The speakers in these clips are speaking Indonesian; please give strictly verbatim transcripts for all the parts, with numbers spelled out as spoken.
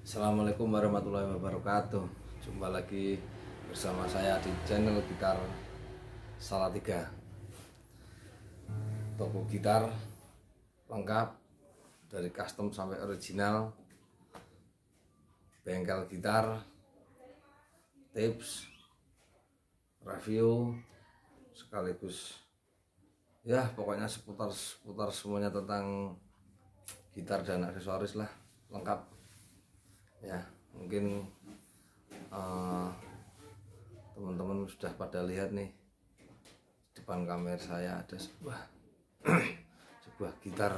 Assalamualaikum warahmatullahi wabarakatuh. Jumpa lagi bersama saya di channel Gitar Salatiga. Toko gitar lengkap dari custom sampai original, bengkel gitar, tips, review, sekaligus ya pokoknya seputar-seputar semuanya tentang gitar dan aksesoris lah, lengkap ya. Mungkin uh, teman-teman sudah pada lihat nih, depan kamera saya ada sebuah sebuah gitar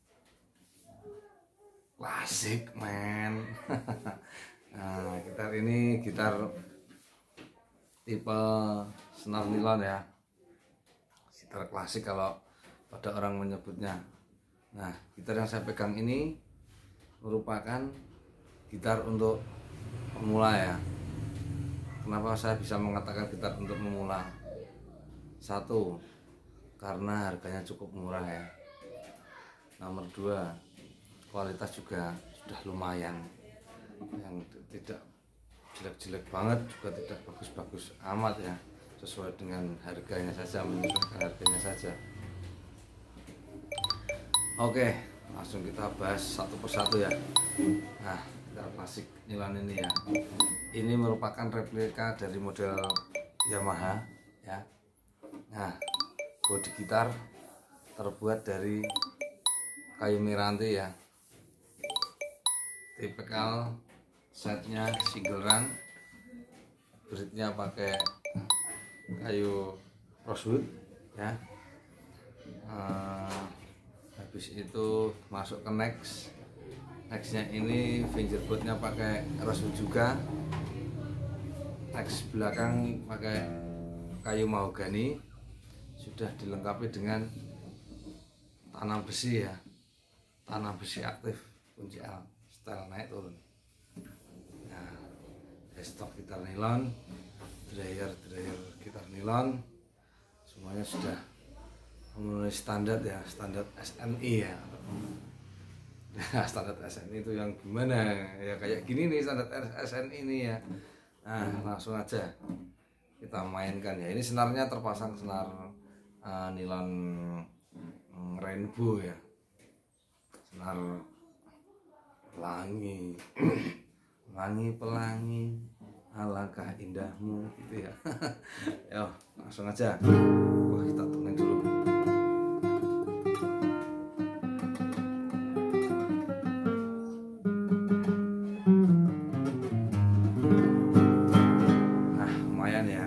klasik men. Nah, gitar ini gitar tipe senar nilon ya, gitar klasik kalau pada orang menyebutnya. Nah, gitar yang saya pegang ini merupakan gitar untuk pemula ya. Kenapa saya bisa mengatakan gitar untuk pemula? Satu, karena harganya cukup murah ya. Nomor dua, kualitas juga sudah lumayan, yang tidak jelek-jelek banget juga tidak bagus-bagus amat ya, sesuai dengan harganya saja, menyesuaikan harganya saja. Oke, langsung kita bahas satu persatu ya. Nah, gitar klasik nilon ini ya, ini merupakan replika dari model Yamaha ya. Nah, bodi gitar terbuat dari kayu miranti ya, tipikal setnya single run, bridge-nya pakai kayu rosewood ya. uh, habis itu masuk ke next nextnya ini fingerboardnya pakai rosewood juga, next belakang pakai kayu mahogani, sudah dilengkapi dengan tanam besi ya, tanam besi aktif, kunci L, style naik turun. Nah, stok gitar nilon, dryer dryer gitar nilon, semuanya sudah memenuhi standar ya, standar S N I ya. Nah, standar S N I itu yang gimana ya, kayak gini nih standar S N I ini ya. Nah, langsung aja kita mainkan ya. Ini senarnya terpasang senar uh, nilon um, rainbow ya, senar pelangi. Pelangi pelangi alangkah indahmu gitu ya. Yo, langsung aja. Wah, kita tuning dulu. Nah, lumayan ya.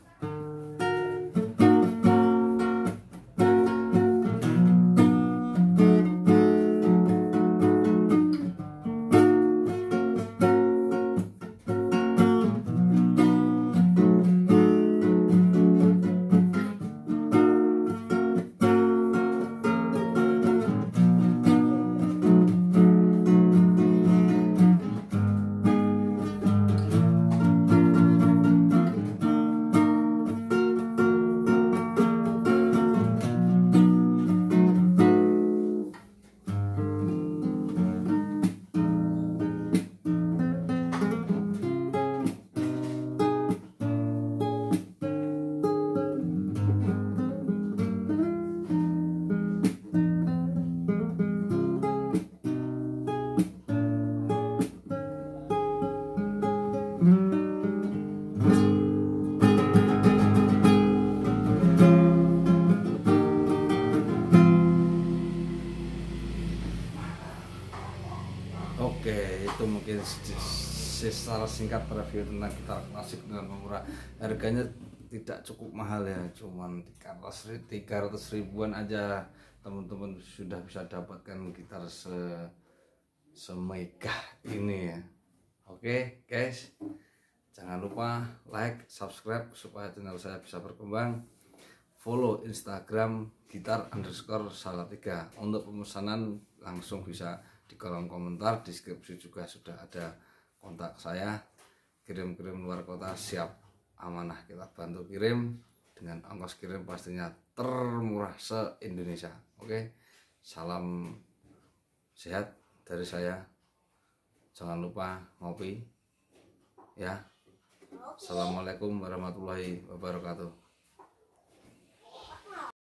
Oke, itu mungkin secara singkat review tentang gitar klasik dengan pemurah. Harganya tidak cukup mahal ya, cuman tiga ratus ribuan aja teman-teman sudah bisa dapatkan gitar se semegah ini ya. Oke guys, jangan lupa like, subscribe supaya channel saya bisa berkembang. Follow Instagram gitar underscore salatiga. Untuk pemesanan langsung bisa di kolom komentar, deskripsi juga sudah ada kontak saya. Kirim-kirim luar kota siap, amanah kita bantu kirim, dengan ongkos kirim pastinya termurah se-Indonesia. Oke, salam sehat dari saya. jangan lupa ngopi ya. Assalamualaikum warahmatullahi wabarakatuh.